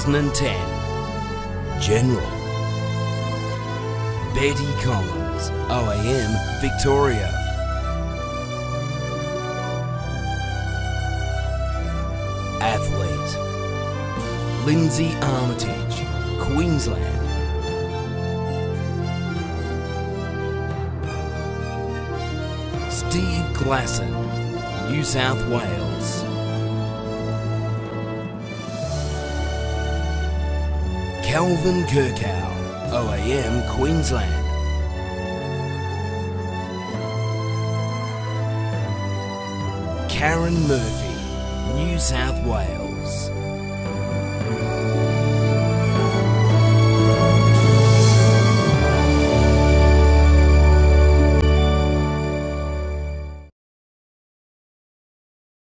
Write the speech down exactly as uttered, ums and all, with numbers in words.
thousand ten. General Betty Collins, O A M Victoria. Athlete Lynsey Armitage, Queensland. Steve Glasson, New South Wales. Kelvin KERKOW, O A M Queensland. Karen Murphy, New South Wales.